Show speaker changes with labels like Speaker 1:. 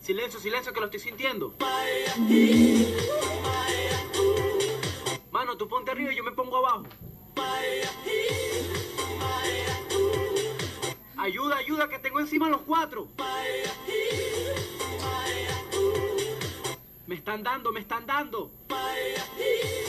Speaker 1: Silencio, silencio, que lo estoy sintiendo. Mano, tú ponte arriba y yo me pongo abajo. Ayuda, ayuda, que tengo encima los cuatro. Me están dando, me están dando.